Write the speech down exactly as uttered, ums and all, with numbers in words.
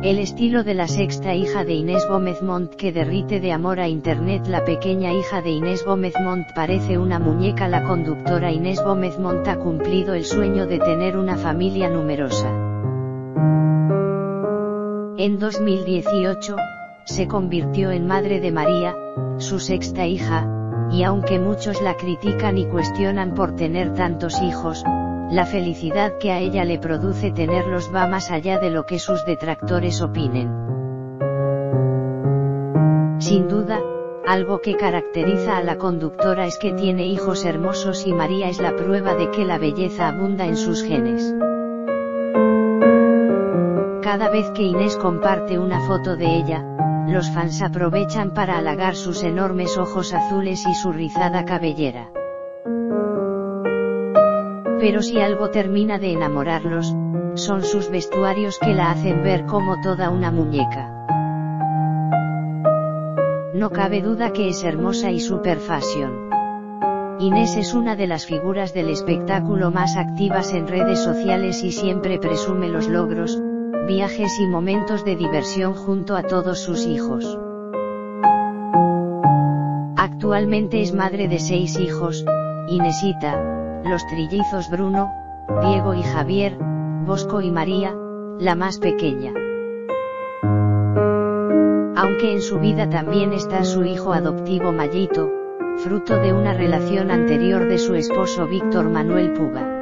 El estilo de la sexta hija de Inés Gómez Montt que derrite de amor a internet. La pequeña hija de Inés Gómez Montt parece una muñeca. La conductora Inés Gómez Montt ha cumplido el sueño de tener una familia numerosa. En dos mil dieciocho, se convirtió en madre de María, su sexta hija, y aunque muchos la critican y cuestionan por tener tantos hijos, la felicidad que a ella le produce tenerlos va más allá de lo que sus detractores opinen. Sin duda, algo que caracteriza a la conductora es que tiene hijos hermosos y María es la prueba de que la belleza abunda en sus genes. Cada vez que Inés comparte una foto de ella, los fans aprovechan para halagar sus enormes ojos azules y su rizada cabellera. Pero si algo termina de enamorarlos, son sus vestuarios que la hacen ver como toda una muñeca. No cabe duda que es hermosa y super fashion. Inés es una de las figuras del espectáculo más activas en redes sociales y siempre presume los logros, viajes y momentos de diversión junto a todos sus hijos. Actualmente es madre de seis hijos: Inesita, los trillizos Bruno, Diego y Javier, Bosco y María, la más pequeña. Aunque en su vida también está su hijo adoptivo Mayito, fruto de una relación anterior de su esposo Víctor Manuel Puga.